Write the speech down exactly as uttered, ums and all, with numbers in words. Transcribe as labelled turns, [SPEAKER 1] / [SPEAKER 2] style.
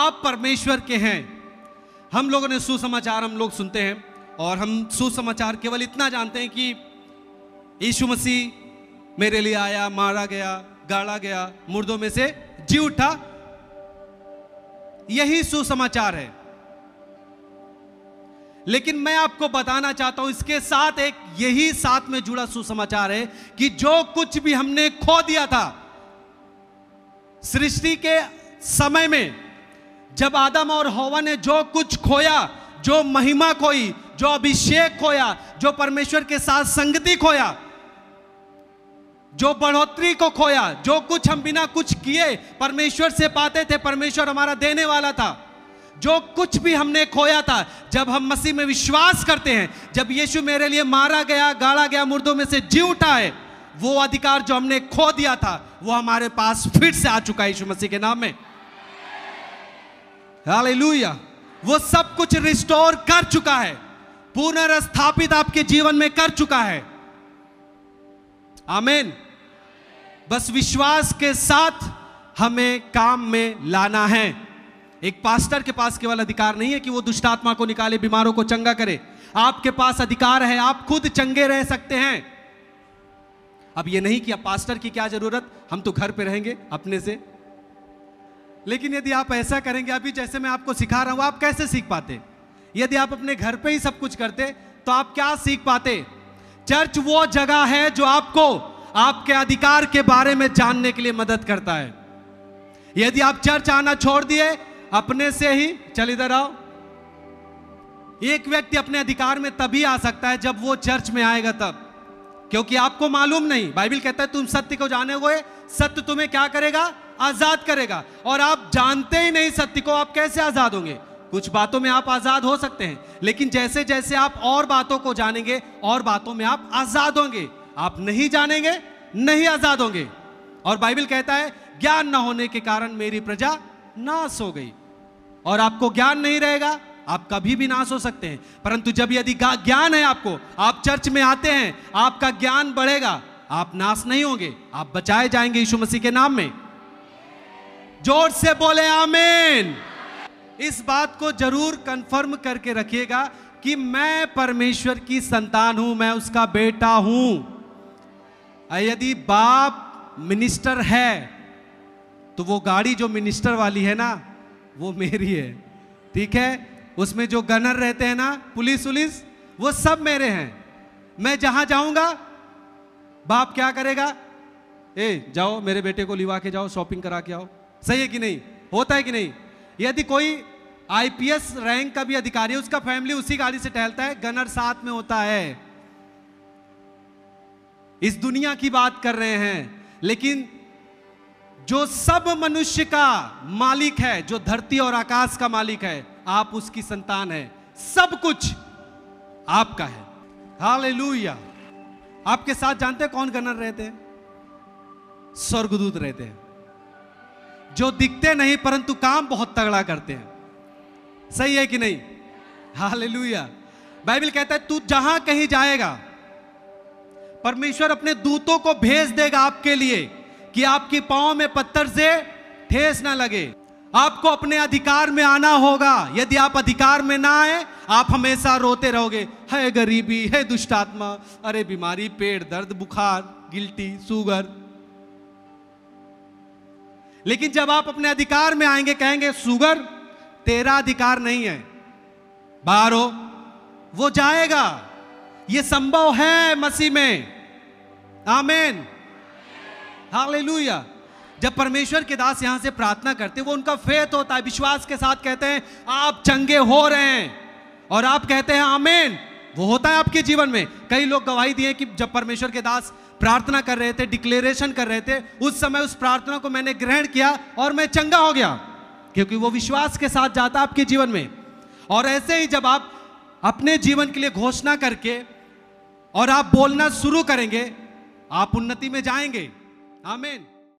[SPEAKER 1] आप परमेश्वर के हैं। हम लोगों ने सुसमाचार हम लोग सुनते हैं और हम सुसमाचार केवल इतना जानते हैं कि यीशु मसीह मेरे लिए आया, मारा गया, गाड़ा गया, मुर्दों में से जी उठा। यही सुसमाचार है। लेकिन मैं आपको बताना चाहता हूं, इसके साथ एक यही साथ में जुड़ा सुसमाचार है कि जो कुछ भी हमने खो दिया था सृष्टि के समय में, जब आदम और हव्वा ने जो कुछ खोया, जो महिमा खोई, जो अभिषेक खोया, जो परमेश्वर के साथ संगति खोया, जो बढ़ोतरी को खोया, जो कुछ हम बिना कुछ किए परमेश्वर से पाते थे, परमेश्वर हमारा देने वाला था, जो कुछ भी हमने खोया था, जब हम मसीह में विश्वास करते हैं, जब यीशु मेरे लिए मारा गया, गाड़ा गया, मुर्दों में से जी उठा है, वो अधिकार जो हमने खो दिया था वो हमारे पास फिर से आ चुका है यीशु मसीह के नाम में। हालेलुया। वो सब कुछ रिस्टोर कर चुका है, पुनर्स्थापित आपके जीवन में कर चुका है। आमीन। बस विश्वास के साथ हमें काम में लाना है। एक पास्टर के पास केवल अधिकार नहीं है कि वो दुष्ट आत्मा को निकाले, बीमारों को चंगा करे। आपके पास अधिकार है, आप खुद चंगे रह सकते हैं। अब ये नहीं कि अब पास्टर की क्या जरूरत, हम तो घर पे रहेंगे अपने से। लेकिन यदि आप ऐसा करेंगे, अभी जैसे मैं आपको सिखा रहा हूं, आप कैसे सीख पाते? यदि आप अपने घर पे ही सब कुछ करते तो आप क्या सीख पाते? चर्च वो जगह है जो आपको आपके अधिकार के बारे में जानने के लिए मदद करता है। यदि आप चर्च आना छोड़ दिए, अपने से ही चल इधर आओ, एक व्यक्ति अपने अधिकार में तभी आ सकता है जब वो चर्च में आएगा तब, क्योंकि आपको मालूम नहीं। बाइबल कहता है तुम सत्य को जाने हुए, सत्य तुम्हें क्या करेगा? आजाद करेगा। और आप जानते ही नहीं सत्य को, आप कैसे आजाद होंगे? कुछ बातों में आप आजाद हो सकते हैं, लेकिन जैसे जैसे आप और बातों को जानेंगे, और बातों में आप आजाद होंगे। आप नहीं जानेंगे, नहीं आजाद होंगे। और बाइबल कहता है ज्ञान न होने के कारण मेरी प्रजा नाश हो गई। और आपको ज्ञान नहीं रहेगा, आप कभी भी नाश हो सकते हैं। परंतु जब यदि ज्ञान है आपको, आप चर्च में आते हैं, आपका ज्ञान बढ़ेगा, आप नाश नहीं होंगे, आप बचाए जाएंगे यीशु मसीह के नाम में। जोर से बोले आमीन। इस बात को जरूर कंफर्म करके रखिएगा कि मैं परमेश्वर की संतान हूं, मैं उसका बेटा हूं। यदि बाप मिनिस्टर है तो वो गाड़ी जो मिनिस्टर वाली है ना, वो मेरी है, ठीक है? उसमें जो गनर रहते हैं ना, पुलिस पुलिस, वो सब मेरे हैं। मैं जहां जाऊंगा, बाप क्या करेगा? ए जाओ मेरे बेटे को लिवा के जाओ, शॉपिंग करा के आओ। सही है कि नहीं? होता है कि नहीं? यदि कोई आईपीएस रैंक का भी अधिकारी है, उसका फैमिली उसी गाड़ी से टहलता है, गनर साथ में होता है। इस दुनिया की बात कर रहे हैं, लेकिन जो सब मनुष्य का मालिक है, जो धरती और आकाश का मालिक है, आप उसकी संतान है। सब कुछ आपका है। हालेलुया। आपके साथ जानते हैं कौन गनर रहते हैं? स्वर्गदूत रहते हैं, जो दिखते नहीं परंतु काम बहुत तगड़ा करते हैं। सही है कि नहीं? हालेलुया। बाइबल कहता है तू जहां कहीं जाएगा, परमेश्वर अपने दूतों को भेज देगा आपके लिए कि आपके पांव में पत्थर से ठेस ना लगे। आपको अपने अधिकार में आना होगा। यदि आप अधिकार में ना आए, आप हमेशा रोते रहोगे, है गरीबी, है दुष्ट आत्मा, अरे बीमारी, पेट दर्द, बुखार, गिल्टी, शुगर। लेकिन जब आप अपने अधिकार में आएंगे, कहेंगे शुगर तेरा अधिकार नहीं है, बाहर हो, वो जाएगा। ये संभव है मसीह में। आमीन। हालेलुया। जब परमेश्वर के दास यहां से प्रार्थना करते, वो उनका फेथ होता है, विश्वास के साथ कहते हैं आप चंगे हो रहे हैं, और आप कहते हैं आमीन, वो होता है आपके जीवन में। कई लोग गवाही दिए कि जब परमेश्वर के दास प्रार्थना कर रहे थे, डिक्लेरेशन कर रहे थे, उस समय उस प्रार्थना को मैंने ग्रहण किया और मैं चंगा हो गया, क्योंकि वो विश्वास के साथ जाता आपके जीवन में। और ऐसे ही जब आप अपने जीवन के लिए घोषणा करके और आप बोलना शुरू करेंगे, आप उन्नति में जाएंगे। आमीन।